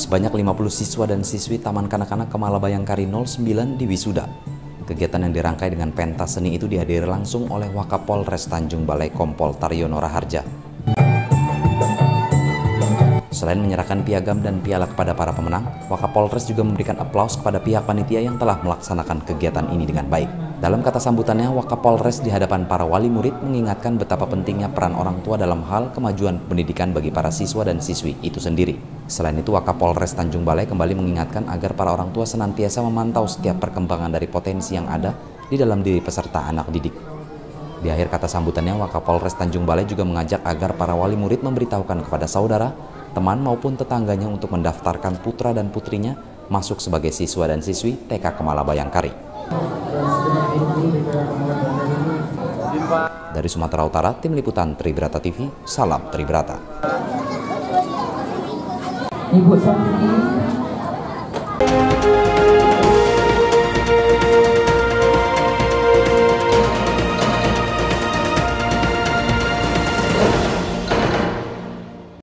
sebanyak 50 siswa dan siswi Taman Kanak-Kanak Kemala Bayangkari 09 di wisuda. Kegiatan yang dirangkai dengan pentas seni itu dihadiri langsung oleh Wakapolres Tanjung Balai Kompol Taryono Raharja. Selain menyerahkan piagam dan piala kepada para pemenang, Wakapolres juga memberikan aplaus kepada pihak panitia yang telah melaksanakan kegiatan ini dengan baik. Dalam kata sambutannya, Wakapolres di hadapan para wali murid mengingatkan betapa pentingnya peran orang tua dalam hal kemajuan pendidikan bagi para siswa dan siswi itu sendiri. Selain itu, Wakapolres Tanjung Balai kembali mengingatkan agar para orang tua senantiasa memantau setiap perkembangan dari potensi yang ada di dalam diri peserta anak didik. Di akhir kata sambutannya, Wakapolres Tanjung Balai juga mengajak agar para wali murid memberitahukan kepada saudara, teman maupun tetangganya untuk mendaftarkan putra dan putrinya masuk sebagai siswa dan siswi TK Kemala Bayangkari. Dari Sumatera Utara, Tim Liputan Tribrata TV, salam Tribrata. Ibu Sofri.